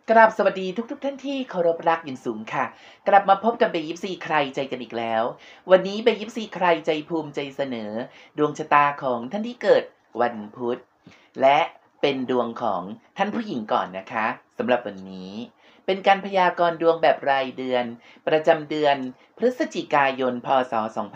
กราบสวัสดีทุกท่านที่เคารพรักอย่างสูงค่ะกลับมาพบกับเบยิปซีใครใจกันอีกแล้ววันนี้เบยิปซีใครใจภูมิใจเสนอดวงชะตาของท่านที่เกิดวันพุธและเป็นดวงของท่านผู้หญิงก่อนนะคะสำหรับวันนี้เป็นการพยากรณ์ดวงแบบรายเดือนประจำเดือนพฤศจิกายนพศ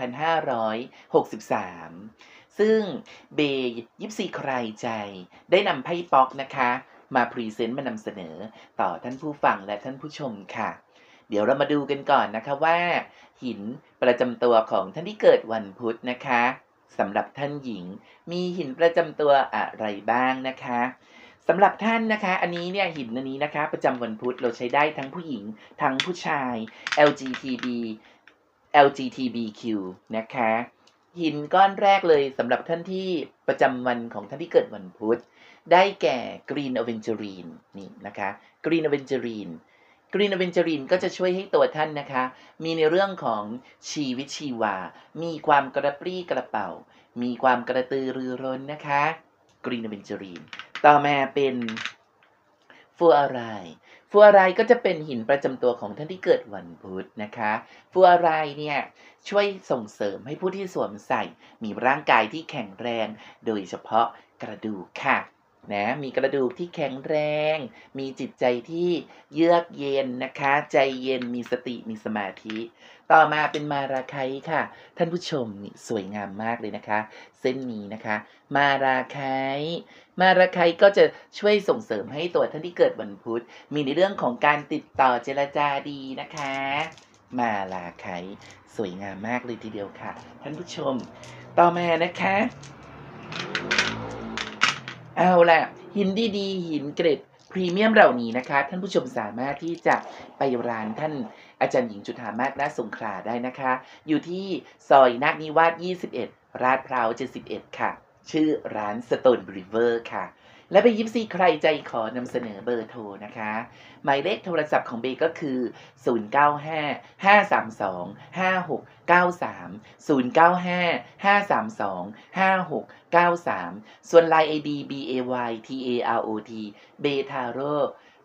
2563ซึ่งเบยิปซีใครใจได้นำไพ่ป๊อกนะคะมาพรีเซนต์มานำเสนอต่อท่านผู้ฟังและท่านผู้ชมค่ะเดี๋ยวเรามาดูกันก่อนนะคะว่าหินประจำตัวของท่านที่เกิดวันพุธนะคะสำหรับท่านหญิงมีหินประจำตัวอะไรบ้างนะคะสำหรับท่านนะคะอันนี้เนี่ยหินอันนี้นะคะประจำวันพุธเราใช้ได้ทั้งผู้หญิงทั้งผู้ชาย LGBTQ นะคะหินก้อนแรกเลยสำหรับท่านที่ประจำวันของท่านที่เกิดวันพุธได้แก่ Green Aventurine นี่นะคะ Green Aventurine Green Aventurine ก็จะช่วยให้ตัวท่านนะคะมีในเรื่องของชีวิตชีวามีความกระปรี้กระเป๋ามีความกระตือรือร้นนะคะ Green Aventurine ต่อมาเป็นฟัวอะไรฟัวอะไรก็จะเป็นหินประจำตัวของท่านที่เกิดวันพุธนะคะฟัวอะไรเนี่ยช่วยส่งเสริมให้ผู้ที่สวมใส่มีร่างกายที่แข็งแรงโดยเฉพาะกระดูกค่ะนะมีกระดูกที่แข็งแรงมีจิตใจที่เยือกเย็นนะคะใจเย็นมีสติมีสมาธิต่อมาเป็นมาราไคต์ค่ะท่านผู้ชมนี่สวยงามมากเลยนะคะเส้นนี้นะคะมาราไคต์ก็จะช่วยส่งเสริมให้ตัวท่านที่เกิดวันพุธมีในเรื่องของการติดต่อเจรจาดีนะคะมาราไคต์สวยงามมากเลยทีเดียวค่ะท่านผู้ชมต่อมานะคะเอาล่ะหินดีๆหินเกรดพรีเมียมเหล่านี้นะคะท่านผู้ชมสามารถที่จะไปร้านท่านอาจารย์หญิงจุฑามาศ ณ สงขลาได้นะคะอยู่ที่ซอยนาคนิวาส21ลาดพร้าว71ค่ะชื่อร้าน Stone River ค่ะและไปยิปซีใครใจขอนำเสนอเบอร์โทรนะคะหมายเลขโทรศัพท์ของเบก็คือ 0955325693 0955325693 ส่วน Line ID BAYTAROT Betaro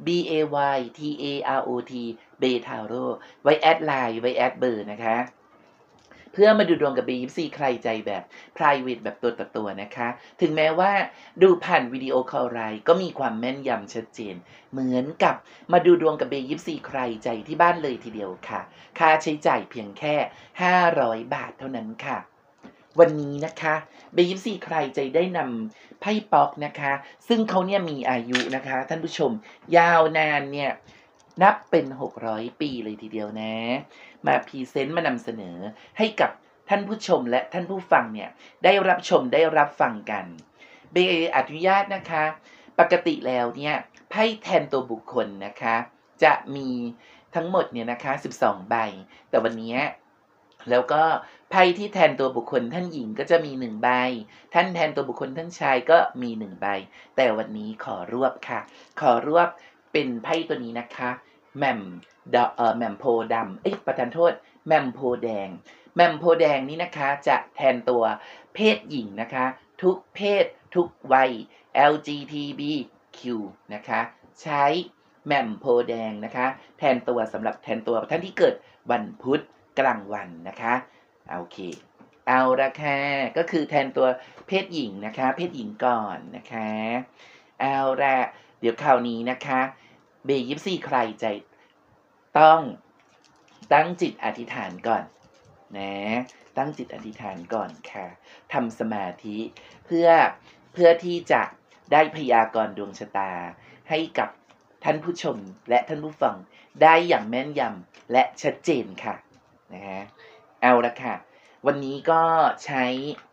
BAYTAROT Betaro ไว้แอดไลน์ไว้แอดเบอร์นะคะเพื่อมาดูดวงกับ B24 ใครใจแบบ private แบบตัวต่อตัวนะคะถึงแม้ว่าดูผ่านวิดีโอคอลไลน์ก็มีความแม่นยำชัดเจนเหมือนกับมาดูดวงกับ B24 ใครใจที่บ้านเลยทีเดียวค่ะค่าใช้จ่ายเพียงแค่500 บาทเท่านั้นค่ะวันนี้นะคะเบยิปซีใครใจได้นำไพ่ป๊อกนะคะซึ่งเขาเนี่ยมีอายุนะคะท่านผู้ชมยาวนานเนี่ยนับเป็น600 ปีเลยทีเดียวนะมาพรีเซนต์มานำเสนอให้กับท่านผู้ชมและท่านผู้ฟังเนี่ยได้รับชมได้รับฟังกันเบอนุญาตนะคะปกติแล้วเนี่ยไพ่แทนตัวบุคคลนะคะจะมีทั้งหมดเนี่ยนะคะ12 ใบแต่วันนี้แล้วก็ไพ่ที่แทนตัวบุคคลท่านหญิงก็จะมี1 ใบท่านแทนตัวบุคคลท่านชายก็มี1 ใบแต่วันนี้ขอรวบค่ะขอรวบเป็นไพ่ตัวนี้นะคะแหม่มโพดำประทานโทษแหม่มโพแดงแหม่มโพแดงนี้นะคะจะแทนตัวเพศหญิงนะคะทุกเพศทุกวัย LGBTQ นะคะใช้แหม่มโพแดงนะคะแทนตัวสำหรับแทนตัวท่านที่เกิดวันพุธกลางวันนะคะโอเคเอาละค่ะก็คือแทนตัวเพศหญิงนะคะเพศหญิงก่อนนะคะเอาละเดี๋ยวคราวนี้นะคะเบยิปซีใครใจต้องตั้งจิตอธิษฐานก่อนนะตั้งจิตอธิษฐานก่อนค่ะทำสมาธิเพื่อที่จะได้พยากรณ์ดวงชะตาให้กับท่านผู้ชมและท่านผู้ฟังได้อย่างแม่นยำและชัดเจนค่ะนะฮะเอาละค่ะวันนี้ก็ใช้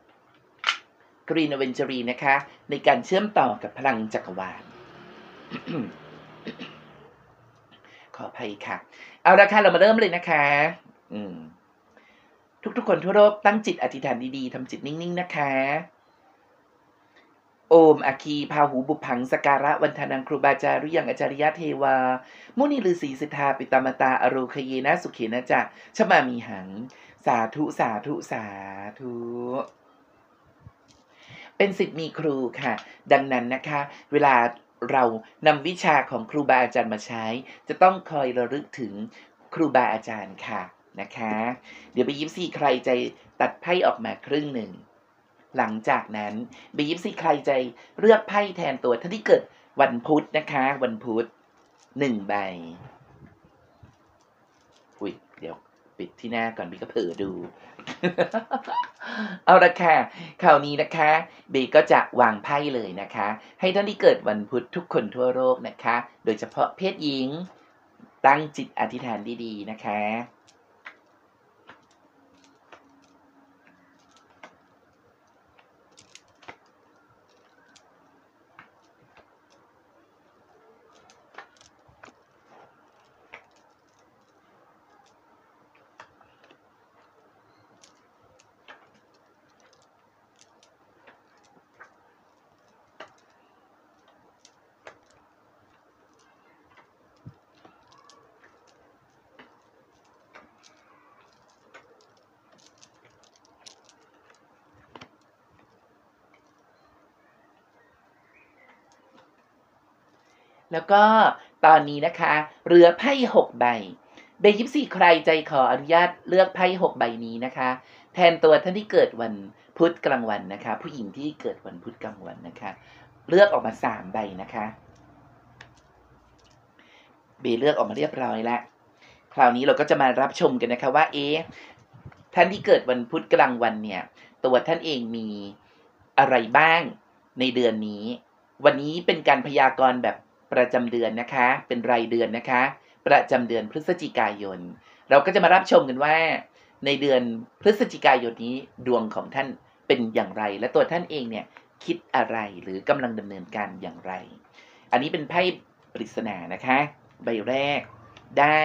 Green Aventurine นะคะในการเชื่อมต่อกับพลังจักรวาล ขออภัยค่ะเอาละค่ะเรามาเริ่มเลยนะคะทุกคนทั่วโลกตั้งจิตอธิษฐานดีๆทำจิตนิ่งๆนะคะโอมอคีพาหูบุพังสการะวันทานังครูบาจารุยังอาจาริยะเทวามุนีฤาษีสิทธาปิตามตาอโรคเยนะสุเขนะจะชมามีหังสาธุสาธุสาธุเป็นศิษย์มีครูค่ะดังนั้นนะคะเวลาเรานำวิชาของครูบาอาจารย์มาใช้จะต้องคอยระลึกถึงครูบาอาจารย์ค่ะนะคะเดี๋ยวไปยิปซีใครใจตัดไพ่ออกมาครึ่งหนึ่งหลังจากนั้นไปยิปซีใครใจเลือกไพ่แทนตัวท่านที่เกิดวันพุธนะคะวันพุธ1 ใบอุ๊ยเดี๋ยวปิดที่หน้าก่อนบีก็เผลอดู เอาละค่ะคราวนี้นะคะบีก็จะวางไพ่เลยนะคะให้ท่านที่เกิดวันพุธทุกคนทั่วโลกนะคะโดยเฉพาะเพศหญิงตั้งจิตอธิษฐานดีๆนะคะแล้วก็ตอนนี้นะคะเหลือไพ่6 ใบเบยิปซีใครใจขออนุญาตเลือกไพ่6 ใบนี้นะคะแทนตัวท่านที่เกิดวันพุธกลางวันนะคะผู้หญิงที่เกิดวันพุธกลางวันนะคะเลือกออกมา3 ใบนะคะเบเลือกออกมาเรียบร้อยแล้วคราวนี้เราก็จะมารับชมกันนะคะว่าท่านที่เกิดวันพุธกลางวันเนี่ยตัวท่านเองมีอะไรบ้างในเดือนนี้วันนี้เป็นการพยากรณ์แบบประจำเดือนนะคะเป็นรายเดือนนะคะประจำเดือนพฤศจิกายนเราก็จะมารับชมกันว่าในเดือนพฤศจิกายนนี้ดวงของท่านเป็นอย่างไรและตัวท่านเองเนี่ยคิดอะไรหรือกำลังดำเนินการอย่างไรอันนี้เป็นไพ่ปริศนานะคะใบแรกได้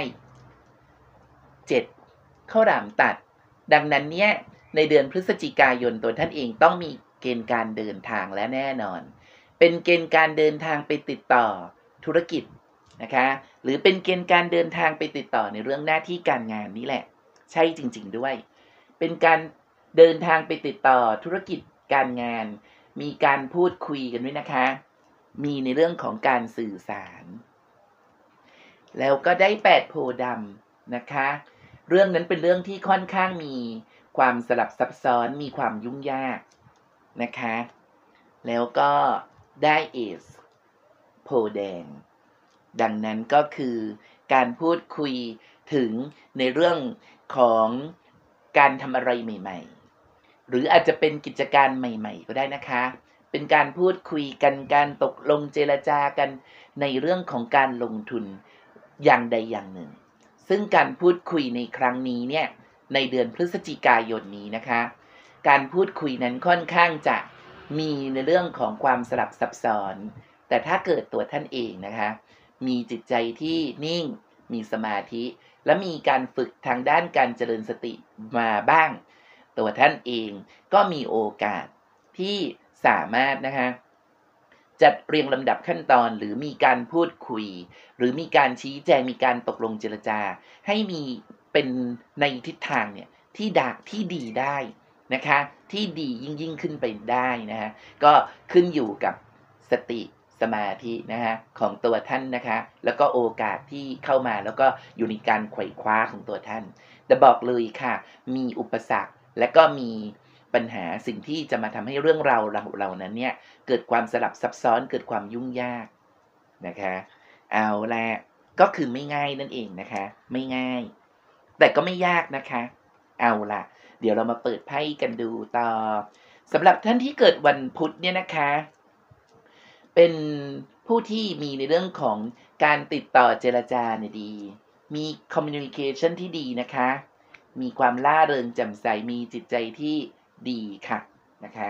7ข้าวหลามตัดดังนั้นเนี่ยในเดือนพฤศจิกายนตัวท่านเองต้องมีเกณฑ์การเดินทางและแน่นอนเป็นเกณฑ์การเดินทางไปติดต่อธุรกิจนะคะหรือเป็นเกณฑ์การเดินทางไปติดต่อในเรื่องหน้าที่การงานนี่แหละใช่จริงๆด้วยเป็นการเดินทางไปติดต่อธุรกิจการงานมีการพูดคุยกันด้วยนะคะมีในเรื่องของการสื่อสารแล้วก็ได้8 โพธิ์ดำนะคะเรื่องนั้นเป็นเรื่องที่ค่อนข้างมีความสลับซับซ้อนมีความยุ่งยากนะคะแล้วก็ได้เอสโพธิ์แดงดังนั้นก็คือการพูดคุยถึงในเรื่องของการทำอะไรใหม่ๆหรืออาจจะเป็นกิจการใหม่ๆก็ได้นะคะเป็นการพูดคุยกันการตกลงเจรจากันในเรื่องของการลงทุนอย่างใดอย่างหนึ่งซึ่งการพูดคุยในครั้งนี้เนี่ยในเดือนพฤศจิกายนนี้นะคะการพูดคุยนั้นค่อนข้างจะมีในเรื่องของความสลับซับซ้อนแต่ถ้าเกิดตัวท่านเองนะคะมีจิตใจที่นิ่งมีสมาธิและมีการฝึกทางด้านการเจริญสติมาบ้างตัวท่านเองก็มีโอกาสที่สามารถนะคะจัดเรียงลำดับขั้นตอนหรือมีการพูดคุยหรือมีการชี้แจงมีการตกลงเจรจาให้มีเป็นในทิศทางเนี่ยที่ดีได้นะคะที่ดียิ่งขึ้นไปได้นะฮะก็ขึ้นอยู่กับสติสมาธินะฮะของตัวท่านนะคะแล้วก็โอกาสที่เข้ามาแล้วก็อยู่ในการไขว่คว้าของตัวท่านแต่บอกเลยค่ะมีอุปสรรคและก็มีปัญหาสิ่งที่จะมาทำให้เรื่องราวเหล่านั้นเนี่ยเกิดความสลับซับซ้อนเกิดความยุ่งยากนะคะเอาละก็คือไม่ง่ายนั่นเองนะคะไม่ง่ายแต่ก็ไม่ยากนะคะเอาล่ะเดี๋ยวเรามาเปิดไพ่กันดูต่อสำหรับท่านที่เกิดวันพุธเนี่ยนะคะเป็นผู้ที่มีในเรื่องของการติดต่อเจรจาเนี่ยดีมี communication ที่ดีนะคะมีความล่าเริงแจ่มใสมีจิตใจที่ดีค่ะนะคะ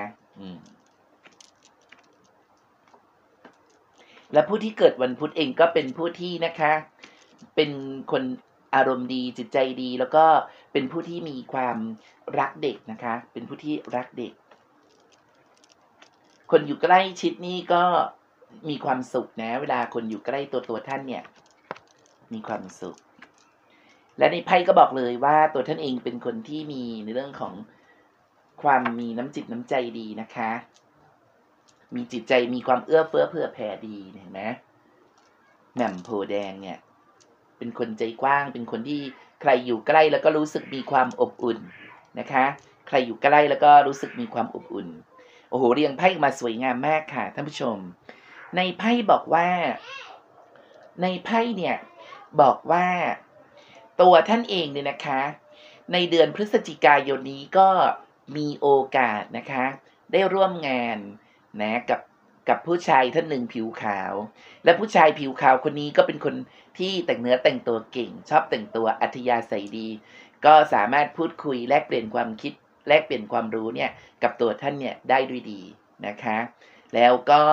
และผู้ที่เกิดวันพุธเองก็เป็นผู้ที่นะคะเป็นคนอารมณ์ดีจิตใจดีแล้วก็เป็นผู้ที่มีความรักเด็กนะคะเป็นผู้ที่รักเด็กคนอยู่ใกล้ชิดนี่ก็มีความสุขนะเวลาคนอยู่ใกล้ตัวท่านเนี่ยมีความสุขและในไพ่ก็บอกเลยว่าตัวท่านเองเป็นคนที่มีในเรื่องของความมีน้ำจิตน้ำใจดีนะคะมีจิตใจมีความเอื้อเฟื้อเผื่อแผ่ดีเห็นไหมแหม่มโพแดงเนี่ยเป็นคนใจกว้างเป็นคนที่ใครอยู่ใกล้แล้วก็รู้สึกมีความอบอุ่นนะคะใครอยู่ใกล้แล้วก็รู้สึกมีความอบอุ่นโอ้โหเรียงไพ่มาสวยงามมากค่ะท่านผู้ชมในไพ่บอกว่าในไพ่เนี่ยบอกว่าตัวท่านเองเนี่ยนะคะในเดือนพฤศจิกายนนี้ก็มีโอกาสนะคะได้ร่วมงานนะกับผู้ชายท่านหนึ่งผิวขาวและผู้ชายผิวขาวคนนี้ก็เป็นคนที่แต่งเนื้อแต่งตัวเก่งชอบแต่งตัวอัธยาศัยดีก็สามารถพูดคุยแลกเปลี่ยนความคิดแลกเปลี่ยนความรู้เนี่ยกับตัวท่านเนี่ยได้ด้วยดีนะคะแล้วก็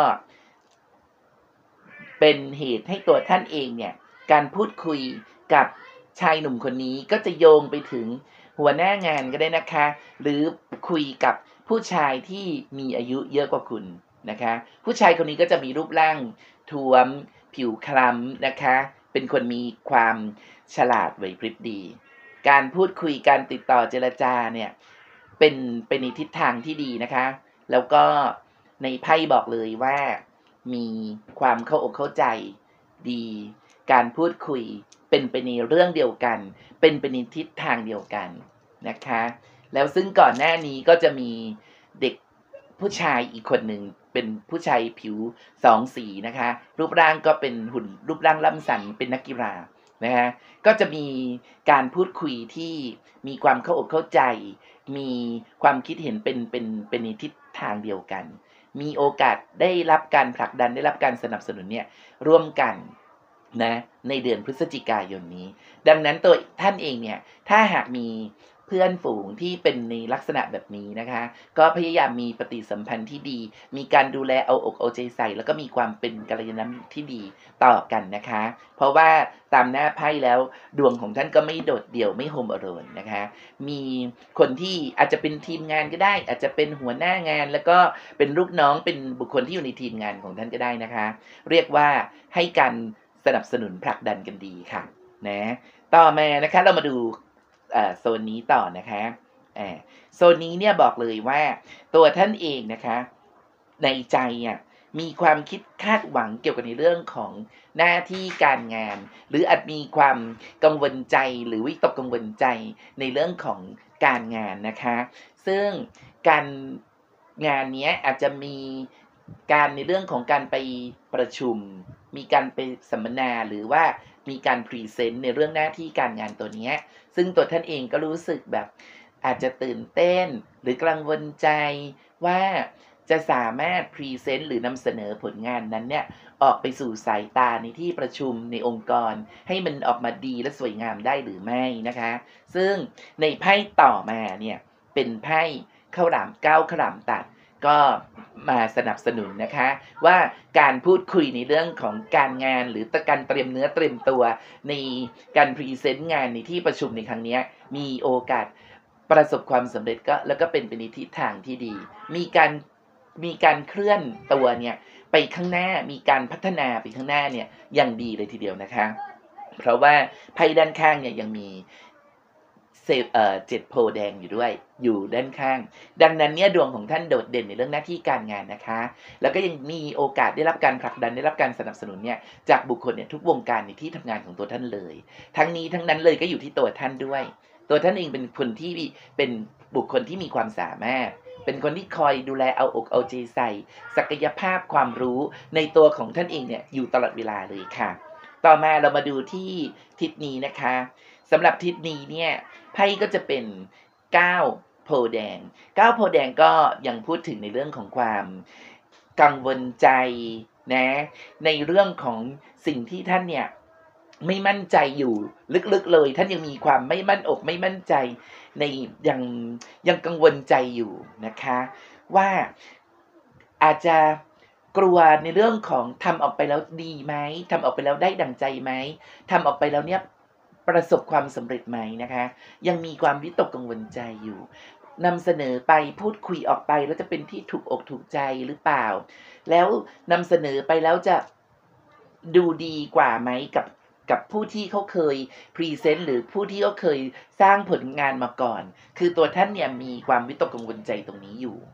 เป็นเหตุให้ตัวท่านเองเนี่ยการพูดคุยกับชายหนุ่มคนนี้ก็จะโยงไปถึงหัวหน้างานก็ได้นะคะหรือคุยกับผู้ชายที่มีอายุเยอะกว่าคุณนะคะผู้ชายคนนี้ก็จะมีรูปร่างท้วมผิวคล้ำนะคะเป็นคนมีความฉลาดไหวพริบดีการพูดคุยการติดต่อเจรจาเนี่ยเป็นในทิศทางที่ดีนะคะแล้วก็ในไพ่บอกเลยว่ามีความเข้าอกเข้าใจดีการพูดคุยเป็นไปในเรื่องเดียวกันเป็นไปในทิศทางเดียวกันนะคะแล้วซึ่งก่อนหน้านี้ก็จะมีเด็กผู้ชายอีกคนหนึ่งเป็นผู้ชายผิวสองสีนะคะรูปร่างก็เป็นหุ่นรูปร่างล่ำสันเป็นนักกีฬานะคะก็จะมีการพูดคุยที่มีความเข้าอกเข้าใจมีความคิดเห็นเป็นในทิศทางเดียวกันมีโอกาสได้รับการผลักดันได้รับการสนับสนุนเนี่ยร่วมกันนะในเดือนพฤศจิกายนนี้ดังนั้นตัวท่านเองเนี่ยถ้าหากมีเพื่อนฝูงที่เป็นในลักษณะแบบนี้นะคะก็พยายามมีปฏิสัมพันธ์ที่ดีมีการดูแลเอาอกเอาใจใส่แล้วก็มีความเป็นกัลยาณมิตรที่ดีต่อกันนะคะเพราะว่าตามหน้าไพ่แล้วดวงของท่านก็ไม่โดดเดี่ยวไม่โฮมอโลนนะคะมีคนที่อาจจะเป็นทีมงานก็ได้อาจจะเป็นหัวหน้างานแล้วก็เป็นลูกน้องเป็นบุคคลที่อยู่ในทีมงานของท่านก็ได้นะคะเรียกว่าให้การสนับสนุนผลักดันกันดีค่ะนะต่อมานะคะเรามาดูโซนนี้ต่อนะคะโซนนี้เนี่ยบอกเลยว่าตัวท่านเองนะคะในใจมีความคิดคาดหวังเกี่ยวกับในเรื่องของหน้าที่การงานหรืออาจมีความกังวลใจหรือวิตกกังวลใจในเรื่องของการงานนะคะซึ่งการงานนี้อาจจะมีการในเรื่องของการไปประชุมมีการไปสัมมนาหรือว่ามีการพรีเซนต์ในเรื่องหน้าที่การงานตัวนี้ซึ่งตัวท่านเองก็รู้สึกแบบอาจจะตื่นเต้นหรือกังวลใจว่าจะสามารถพรีเซนต์หรือนำเสนอผลงานนั้นเนี่ยออกไปสู่สายตาในที่ประชุมในองค์กรให้มันออกมาดีและสวยงามได้หรือไม่นะคะซึ่งในไพ่ต่อมาเนี่ยเป็นไพ่ข้าวหลาม9ข้าวหลามตัดก็มาสนับสนุนนะคะว่าการพูดคุยในเรื่องของการงานหรือการเตรียมเนื้อเตรียมตัวในการพรีเซนต์งานในที่ประชุมในครั้งนี้มีโอกาสประสบความสำเร็จก็แล้วก็เป็นไปในทิศทางที่ดีมีการเคลื่อนตัวเนี่ยไปข้างหน้ามีการพัฒนาไปข้างหน้าเนี่ยอย่างดีเลยทีเดียวนะคะเพราะว่าไพ่ด้านข้างเนี่ยยังมี7โพธิ์แดงอยู่ด้วยอยู่ด้านข้างดังนั้นเนี่ยดวงของท่านโดดเด่นในเรื่องหน้าที่การงานนะคะแล้วก็ยังมีโอกาสได้รับการผลักดันได้รับการสนับสนุนเนี่ยจากบุคคลเนี่ยทุกวงการในที่ทำงานของตัวท่านเลยทั้งนี้ทั้งนั้นเลยก็อยู่ที่ตัวท่านด้วยตัวท่านเองเป็นคนที่เป็นบุคคลที่มีความสามารถเป็นคนที่คอยดูแลเอาอกเอาใจใส่ศักยภาพความรู้ในตัวของท่านเองเนี่ยอยู่ตลอดเวลาเลยค่ะต่อมาเรามาดูที่ทิศนี้นะคะสำหรับทิศนี้เนี่ยไพ่ก็จะเป็น9โพธิ์แดง9โพธิ์แดงก็ยังพูดถึงในเรื่องของความกังวลใจนะในเรื่องของสิ่งที่ท่านเนี่ยไม่มั่นใจอยู่ลึกๆเลยท่านยังมีความไม่มั่นอกไม่มั่นใจในยังกังวลใจอยู่นะคะว่าอาจจะกลัวในเรื่องของทำออกไปแล้วดีไหมทำออกไปแล้วได้ดั่งใจไหมทำออกไปแล้วเนี่ยประสบความสำเร็จไหมนะคะยังมีความวิตกกังวลใจอยู่นำเสนอไปพูดคุยออกไปแล้วจะเป็นที่ถูกอกถูกใจหรือเปล่าแล้วนำเสนอไปแล้วจะดูดีกว่าไหมกับผู้ที่เขาเคยพรีเซนต์หรือผู้ที่เขาเคยสร้างผลงานมาก่อนคือตัวท่านเนี่ยมีความวิตกกังวลใจตรงนี้อยู่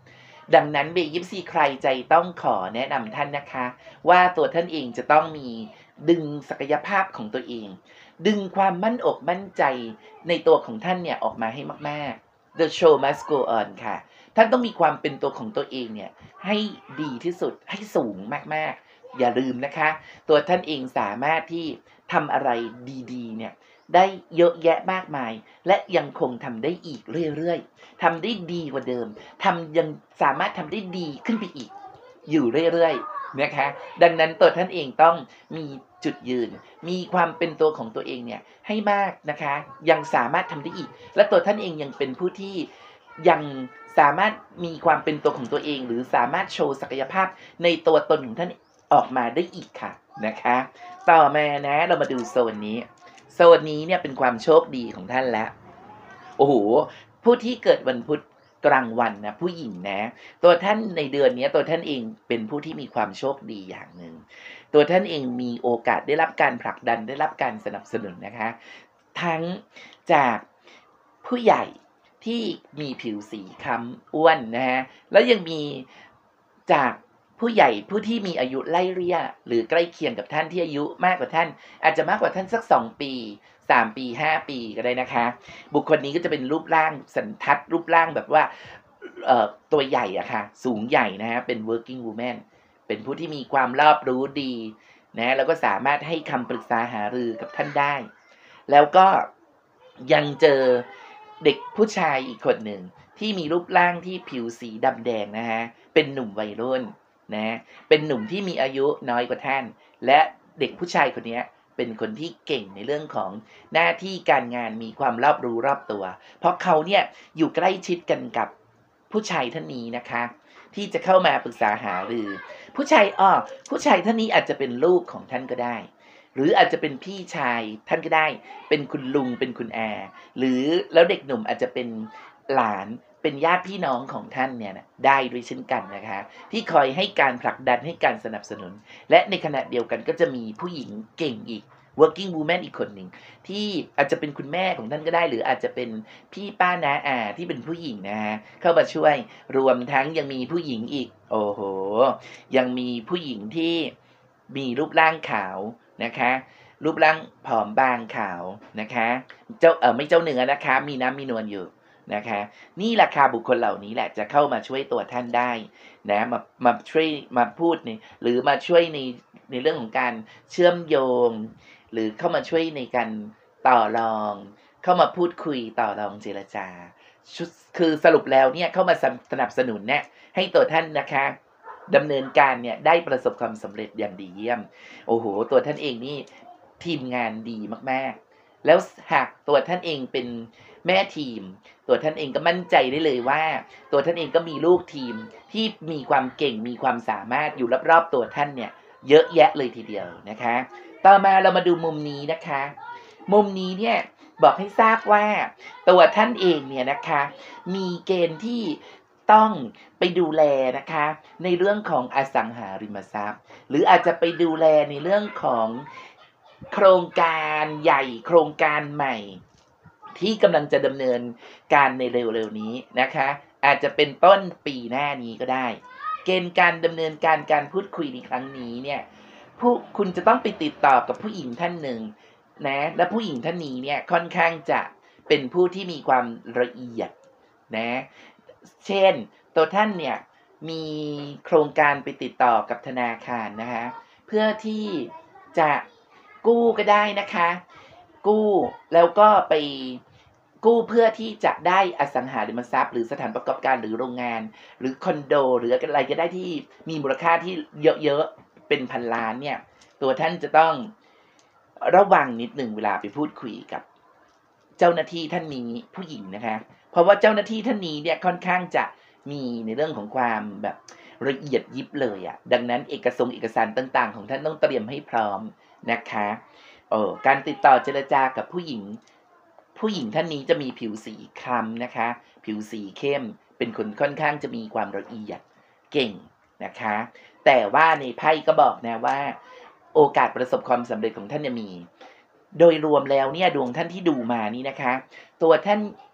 ดังนั้นเบยิปซีใครใจต้องขอแนะนำท่านนะคะว่าตัวท่านเองจะต้องมีดึงศักยภาพของตัวเอง ดึงความมั่นอกมั่นใจในตัวของท่านเนี่ยออกมาให้มากๆ The show must go on ค่ะท่านต้องมีความเป็นตัวของตัวเองเนี่ยให้ดีที่สุดให้สูงมากๆอย่าลืมนะคะตัวท่านเองสามารถที่ทำอะไรดีๆเนี่ยได้เยอะแยะมากมายและยังคงทำได้อีกเรื่อยๆทำได้ดีกว่าเดิมยังสามารถทำได้ดีขึ้นไปอีกอยู่เรื่อยๆนะคะดังนั้นตัวท่านเองต้องมีจุดยืนมีความเป็นตัวของตัวเองเนี่ยให้มากนะคะยังสามารถทำได้อีกและตัวท่านเองยังเป็นผู้ที่ยังสามารถมีความเป็นตัวของตัวเองหรือสามารถโชว์ศักยภาพในตัวตนของท่านออกมาได้อีกค่ะนะคะต่อมานะเรามาดูโซนนี้เนี่ยเป็นความโชคดีของท่านแล้วโอ้โหผู้ที่เกิดวันพุธกลางวันนะผู้หญิงนะตัวท่านในเดือนนี้ตัวท่านเองเป็นผู้ที่มีความโชคดีอย่างหนึ่งตัวท่านเองมีโอกาสได้รับการผลักดันได้รับการสนับสนุนนะคะทั้งจากผู้ใหญ่ที่มีผิวสีคล้ำอ้วนนะฮะแล้วยังมีจากผู้ใหญ่ผู้ที่มีอายุไล่เลี่ยหรือใกล้เคียงกับท่านที่อายุมากกว่าท่านอาจจะมากกว่าท่านสัก2 ปี3 ปี5 ปีก็ได้นะคะบุคคลนี้ก็จะเป็นรูปร่างสันทัดรูปร่างแบบว่าตัวใหญ่อะค่ะสูงใหญ่นะฮะเป็น working woman เป็นผู้ที่มีความรอบรู้ดีนะแล้วก็สามารถให้คำปรึกษาหารือกับท่านได้แล้วก็ยังเจอเด็กผู้ชายอีกคนหนึ่งที่มีรูปร่างที่ผิวสีดำแดงนะฮะเป็นหนุ่มวัยรุ่นนะเป็นหนุ่มที่มีอายุน้อยกว่าท่านและเด็กผู้ชายคนนี้เป็นคนที่เก่งในเรื่องของหน้าที่การงานมีความรอบรู้รอบตัวเพราะเขาเนี่ยอยู่ใกล้ชิดกันกับผู้ชายท่านนี้นะคะที่จะเข้ามาปรึกษาหารือผู้ชายท่านนี้อาจจะเป็นลูกของท่านก็ได้หรืออาจจะเป็นพี่ชายท่านก็ได้เป็นคุณลุงเป็นคุณอาหรือแล้วเด็กหนุ่มอาจจะเป็นหลานเป็นญาติพี่น้องของท่านเนี่ยนะได้ด้วยเช่นกันนะคะที่คอยให้การผลักดันให้การสนับสนุนและในขณะเดียวกันก็จะมีผู้หญิงเก่งอีก working woman อีกคนหนึ่งที่อาจจะเป็นคุณแม่ของท่านก็ได้หรืออาจจะเป็นพี่ป้าน้าอาที่เป็นผู้หญิงนะฮะเข้ามาช่วยรวมทั้งยังมีผู้หญิงอีกโอ้โหยังมีผู้หญิงที่มีรูปร่างขาวนะคะรูปร่างผอมบางขาวนะคะไม่เจ้าเนื้อนะคะมีน้ำมีนวลอยู่นะคะนี่แหละค่ะบุคคลเหล่านี้แหละจะเข้ามาช่วยตัวท่านได้นะมาช่วยมาพูดหรือมาช่วยในเรื่องของการเชื่อมโยงหรือเข้ามาช่วยในการต่อรองเข้ามาพูดคุยต่อรองเจรจาคือสรุปแล้วเนี่ยเข้ามาสนับสนุนเนี่ยให้ตัวท่านนะคะดำเนินการเนี่ยได้ประสบความสำเร็จอย่างดีเยี่ยมโอ้โหตัวท่านเองนี่ทีมงานดีมากๆแล้วหากตัวท่านเองเป็นแม่ทีมตัวท่านเองก็มั่นใจได้เลยว่าตัวท่านเองก็มีลูกทีมที่มีความเก่งมีความสามารถอยู่รอบๆตัวท่านเนี่ยเยอะแยะเลยทีเดียวนะคะต่อมาเรามาดูมุมนี้นะคะมุมนี้เนี่ยบอกให้ทราบว่าตัวท่านเองเนี่ยนะคะมีเกณฑ์ที่ต้องไปดูแลนะคะในเรื่องของอสังหาริมทรัพย์หรืออาจจะไปดูแลในเรื่องของโครงการใหญ่โครงการใหม่ที่กำลังจะดำเนินการในเร็วๆนี้นะคะอาจจะเป็นต้นปีหน้านี้ก็ได้เกณฑ์การดำเนินการพูดคุยในครั้งนี้เนี่ยคุณจะต้องไปติดต่อกับผู้หญิงท่านหนึ่งนะและผู้หญิงท่านนี้เนี่ยค่อนข้างจะเป็นผู้ที่มีความละเอียดนะเช่นตัวท่านเนี่ยมีโครงการไปติดต่อกับธนาคารนะคะเพื่อที่จะกู้ก็ได้นะคะกู้แล้วก็ไปกู้เพื่อที่จะได้อสังหาริมทรัพย์หรือสถานประกอบการหรือโรงงานหรือคอนโดหรืออะไรก็ได้ที่มีมูลค่าที่เยอะๆเป็นพันล้านเนี่ยตัวท่านจะต้องระวังนิดหนึ่งเวลาไปพูดคุยกับเจ้าหน้าที่ท่านนี้ผู้หญิงนะคะเพราะว่าเจ้าหน้าที่ท่านนี้เนี่ยค่อนข้างจะมีในเรื่องของความแบบละเอียดยิบเลยอ่ะดังนั้นเอกสารต่างๆของท่านต้องเตรียมให้พร้อมนะคะการติดต่อเจรจากับผู้หญิงท่านนี้จะมีผิวสีคล้ำนะคะผิวสีเข้มเป็นคนค่อนข้างจะมีความละเอียดเก่งนะคะแต่ว่าในไพ่ก็บอกนะว่าโอกาสประสบความสำเร็จของท่านจะมีโดยรวมแล้วเนี่ยดวงท่านที่ดูมานี่นะคะตัวท่าน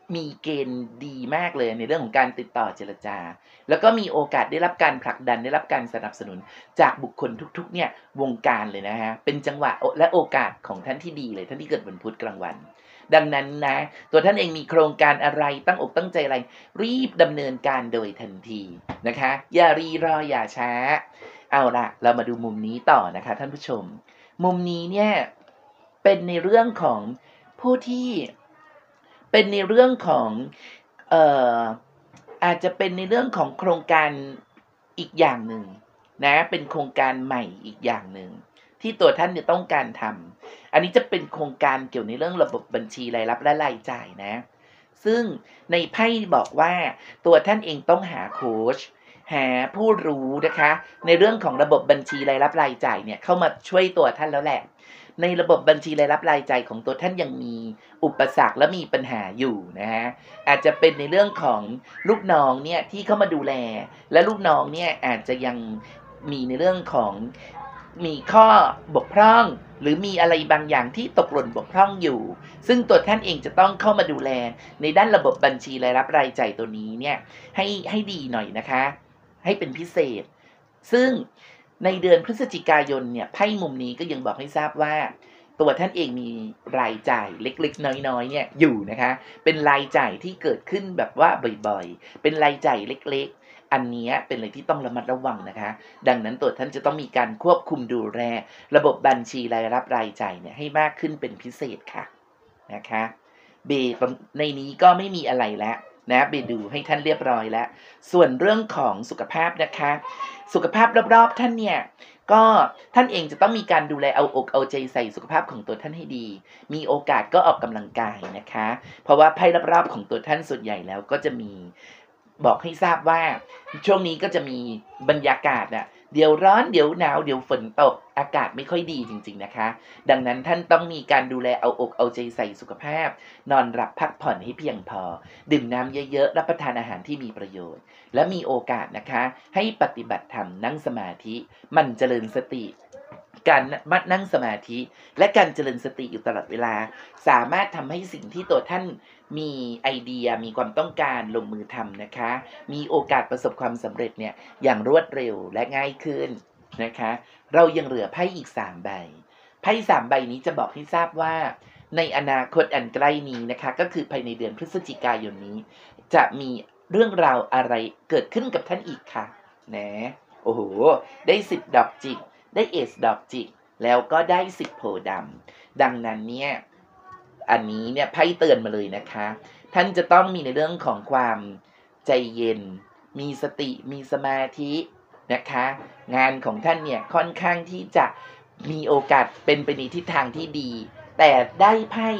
มีเกณฑ์ดีมากเลยในเรื่องของการติดต่อเจรจาแล้วก็มีโอกาสได้รับการผลักดันได้รับการสนับสนุนจากบุคคลทุกๆเนี่ยวงการเลยนะฮะเป็นจังหวะและโอกาสของท่านที่ดีเลยท่านที่เกิดวันพุธกลางวันดังนั้นนะตัวท่านเองมีโครงการอะไรตั้งอกตั้งใจอะไรรีบดำเนินการโดยทันทีนะคะอย่ารีรออย่าช้าเอาละเรามาดูมุมนี้ต่อนะคะท่านผู้ชมมุมนี้เนี่ยเป็นในเรื่องของผู้ที่เป็นในเรื่องของเอ่ออาจจะเป็นในเรื่องของโครงการอีกอย่างหนึ่งนะเป็นโครงการใหม่อีกอย่างหนึ่งที่ตัวท่านจะต้องการทำอันนี้จะเป็นโครงการเกี่ยวในเรื่องระบบบัญชีรายรับและรายจ่ายนะซึ่งในไพ่บอกว่าตัวท่านเองต้องหาโค้ชหาผู้รู้นะคะในเรื่องของระบบบัญชีรายรับรายจ่ายเนี่ยเข้ามาช่วยตัวท่านแล้วแหละในระบบบัญชีรายรับรายจ่ายของตัวท่านยังมีอุปสรรคและมีปัญหาอยู่นะฮะอาจจะเป็นในเรื่องของลูกน้องเนี่ยที่เข้ามาดูแลและลูกน้องเนี่ยอาจจะยังมีในเรื่องของมีข้อบกพร่องหรือมีอะไรบางอย่างที่ตกหล่นบกพร่องอยู่ซึ่งตัวท่านเองจะต้องเข้ามาดูแลในด้านระบบบัญชีรายรับรายจ่ายตัวนี้เนี่ยให้ดีหน่อยนะคะให้เป็นพิเศษซึ่งในเดือนพฤศจิกายนเนี่ยไพ่มุมนี้ก็ยังบอกให้ทราบว่าตัวท่านเองมีรายจ่ายเล็กๆน้อยๆเนี่ยอยู่นะคะเป็นรายจ่ายที่เกิดขึ้นแบบว่าบ่อยๆเป็นรายจ่ายเล็กๆอันนี้เป็นอะไรที่ต้องระมัดระวังนะคะดังนั้นตัวท่านจะต้องมีการควบคุมดูแลระบบบัญชีรายรับรายจ่ายเนี่ยให้มากขึ้นเป็นพิเศษค่ะนะคะเบในนี้ก็ไม่มีอะไรแล้วนะเบดูให้ท่านเรียบร้อยแล้วส่วนเรื่องของสุขภาพนะคะสุขภาพรอบๆท่านเนี่ยก็ท่านเองจะต้องมีการดูแลเอาอกเอาใจใส่สุขภาพของตัวท่านให้ดีมีโอกาสก็ออกกำลังกายนะคะเพราะว่าไพ่รอบๆของตัวท่านส่วนใหญ่แล้วก็จะมีบอกให้ทราบว่าช่วงนี้ก็จะมีบรรยากาศน่ะเดี๋ยวร้อนเดี๋ยวหนาวเดี๋ยวฝนตกอากาศไม่ค่อยดีจริงๆนะคะดังนั้นท่านต้องมีการดูแลเอาอกเอาใจใส่สุขภาพนอนหลับพักผ่อนให้เพียงพอดื่มน้ำเยอะๆรับประทานอาหารที่มีประโยชน์และมีโอกาสนะคะให้ปฏิบัติธรรมนั่งสมาธิหมั่นเจริญสติการนั่งสมาธิและการเจริญสติอยู่ตลอดเวลาสามารถทำให้สิ่งที่ตัวท่านมีไอเดียมีความต้องการลงมือทำนะคะมีโอกาสประสบความสำเร็จเนี่ยอย่างรวดเร็วและง่ายขึ้นนะคะเรายังเหลือไพ่อีก3ใบไพ่3ใบนี้จะบอกให้ทราบว่าในอนาคตอันใกล้นี้นะคะก็คือภายในเดือนพฤศจิกายนนี้จะมีเรื่องราวอะไรเกิดขึ้นกับท่านอีกค่ะนะโอ้โหได้10ดอกจิกได้เอสดอกจิกแล้วก็ได้10โพธิ์ดำดังนั้นเนี่ยอันนี้เนี่ยไพ่เตือนมาเลยนะคะท่านจะต้องมีในเรื่องของความใจเย็นมีสติมีสมาธินะคะงานของท่านเนี่ยค่อนข้างที่จะมีโอกาสเป็นไปในทิศทางที่ดีแต่ได้ไพ่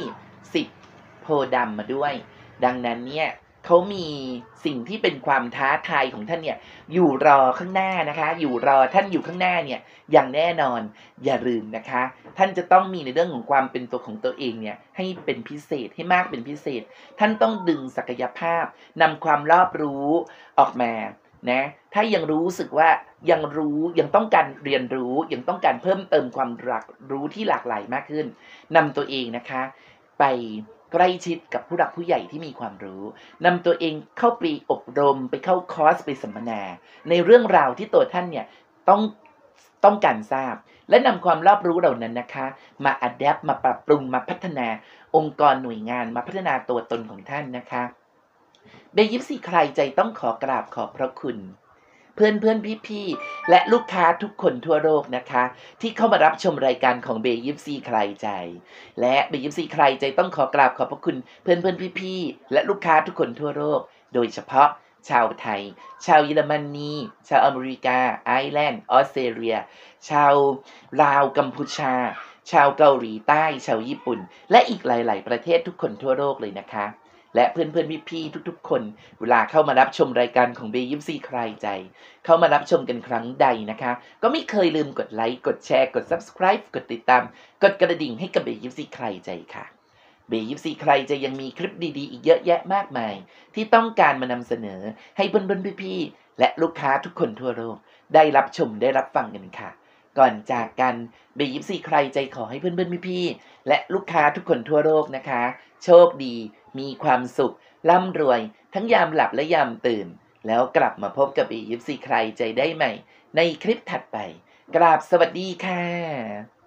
10โพธิ์ดำมาด้วยดังนั้นเนี่ยเขามีสิ่งที่เป็นความท้าทายของท่านเนี่ยอยู่รอข้างหน้านะคะอยู่รอท่านอยู่ข้างหน้าเนี่ยอย่างแน่นอนอย่าลืมนะคะท่านจะต้องมีในเรื่องของความเป็นตัวของตัวเองเนี่ยให้เป็นพิเศษให้มากเป็นพิเศษท่านต้องดึงศักยภาพนำความรอบรู้ออกมานะถ้ายังรู้สึกว่ายังต้องการเรียนรู้ยังต้องการเพิ่มเติมความรู้ที่หลากหลายมากขึ้นนำตัวเองนะคะไปใกล้ชิดกับผู้หลักผู้ใหญ่ที่มีความรู้นำตัวเองเข้าไปอบรมไปเข้าคอร์สไปสัมมนาในเรื่องราวที่ตัวท่านเนี่ยต้องการทราบและนำความรอบรู้เหล่านั้นนะคะมาอัดแอปมาปรับปรุงมาพัฒนาองค์กรหน่วยงานมาพัฒนาตัวตนของท่านนะคะเบยิปซีใครใจต้องขอกราบขอบพระคุณเพื่อนพี่ๆและลูกค้าทุกคนทั่วโลกนะคะที่เข้ามารับชมรายการของเบยิปซีใครใจและเบยิปซีใครใจต้องขอกราบขอบพระคุณเพื่อนพี่ๆและลูกค้าทุกคนทั่วโลกโดยเฉพาะชาวไทยชาวเยอรมนีชาวอเมริกาไอร์แลนด์ออสเตรเลียชาวลาวกัมพูชาชาวเกาหลีใต้ชาวญี่ปุ่นและอีกหลายๆประเทศทุกคนทั่วโลกเลยนะคะและเพื่อนพี่ๆทุกๆคนเวลาเข้ามารับชมรายการของเบยิปซีใครใจเข้ามารับชมกันครั้งใดนะคะก็ไม่เคยลืมกดไลค์กดแชร์กด Subscribe กดติดตามกดกระดิ่งให้กับเบยิปซีใครใจค่ะเบยิปซีใครใจยังมีคลิปดีๆอีกเยอะแยะมากมายที่ต้องการมานำเสนอให้เพื่อนๆพี่ๆและลูกค้าทุกคนทั่วโลกได้รับชมได้รับฟังกันค่ะก่อนจากกันB24ใครใจขอให้เพื่อนๆพี่ๆและลูกค้าทุกคนทั่วโลกนะคะโชคดีมีความสุขร่ำรวยทั้งยามหลับและยามตื่นแล้วกลับมาพบกับB24ใครใจได้ใหม่ในคลิปถัดไปกราบสวัสดีค่ะ